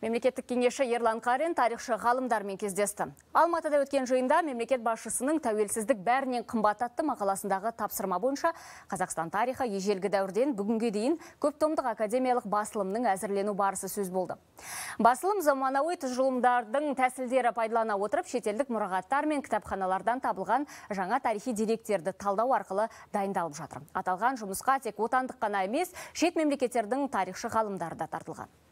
Мемлекеттік кеңесші Ерлан Қарин тарихшы ғалымдармен кездесті. Алматыда өткен жиында мемлекет басшысының тәуелсіздік бәрінен қымбат атты мақаласындағы тапсырма бойынша Қазақстан тарихы ежелгі дәуірден бүгінге дейін көптомдық академиялық басылымның әзірлену барысы сөз болды. Басылым заманауи тұжырымдардың тәсілдері пайдалана отырып, шетелдік мұрағаттар мен кітапханалардан табылған жаңа тарихи деректерді талдау арқылы дайындалып жатыр. Аталған жұмысқа тек отандық қана емес, шет мемлекеттердің тарихшы ғалымдары да тартылған.